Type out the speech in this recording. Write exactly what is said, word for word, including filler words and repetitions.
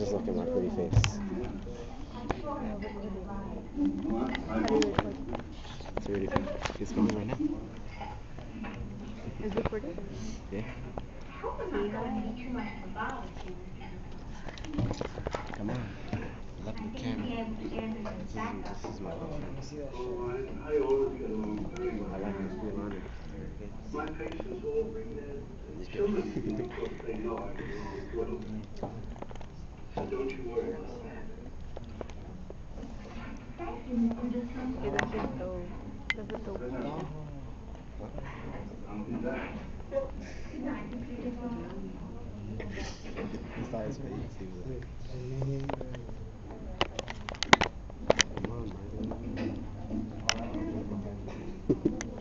just look at my pretty face. It's already it's filming right now. Is it recorded? Yeah. Come on. Love the camera. This is, this is my girlfriend. I always get along very well. I like her. Feel honored. My patients all bring their children because they know I get along well. So don't you worry about that. Okay, that's just so, that's just so cool. I'll be back. He saw his face. He was like, come on, man.